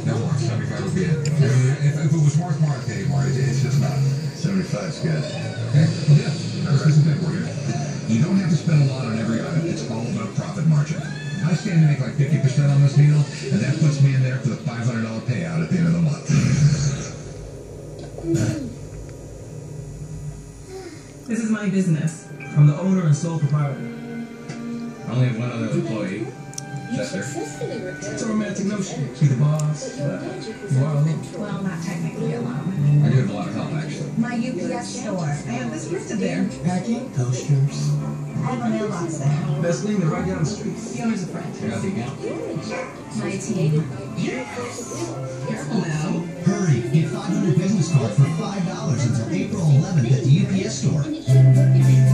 No more. 75 would be it. If it was worth more, I'd pay more. It's just not. 75's good. Okay? Well, yeah. That's good for you. You don't have to spend a lot on every item. It's all about profit margin. I stand to make like 50% on this meal, and that puts me in there for the $500 payout at the end of the month. This is my business. I'm the owner and sole proprietor. I only have one other employee. Chester. It's a romantic notion. Be the boss, but you are alone. Well, not technically alone. I do have a lot of help, actually. My UPS store. I have this printed there. Packing, toasters. I have a mailbox there. Best thing, they're right down the street. The owner's a friend. You got the account? My TA. Careful now. Hurry, get 500 business cards for $5 until April 11th at the UPS store.